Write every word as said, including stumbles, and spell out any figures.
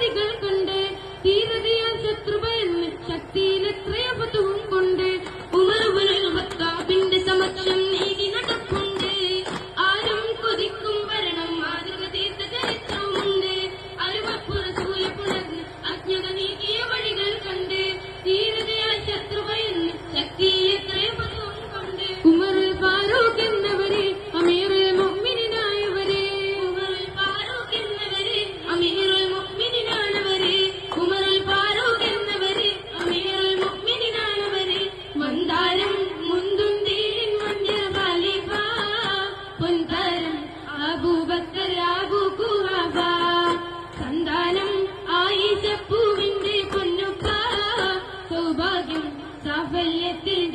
വഴികൾ കൊണ്ട് ധീരതയാൽ ശത്രുഭയെന്ന് ശക്തിയിലെത്രയപതവും കൊണ്ട് ഉമറുബനുൽ ഖത്താബിന്റെ സമക്ഷം നീതി നടപ്പുണ്ട്. ആരും കൊതിക്കും ഭരണം മാതൃക തീർത്ത ചരിത്രവുമുണ്ട്. അരുമപ്പുറസൂല പുണർന്ന് അജ്ഞത നീക്കിയ വഴികൾ കണ്ട് ധീരതയാൽ ശത്രുഭയെന്ന് ശക്തിയിലെത്രയപതവും കൊണ്ട് ഉമറുൽ ഫാറൂഖ് എന്നവരെ അമീറുൽ മുഅ്മിനീനായവരെ ഉമറുൽ ഫാറൂഖ് എന്നവരെ അമീറുൽ മുഅ്മിനീനാണവരെ ഉമറുൽ ഫാറൂഖ് എന്നവരെ അമീറുൽ മുഅ്മിനീനാണവരെ മന്ദാരം മുന്തും ദീൻ മഞ്ചർ ഖലീഫ പൊൻതാരം അബൂബക്കർ അബൂ ഖുഹാഫ സന്താനം ആയിഷ പൂവിന്റെ പൊന്നുപ്പ സൗഭാഗ്യം സാഫല്യത്തിൽ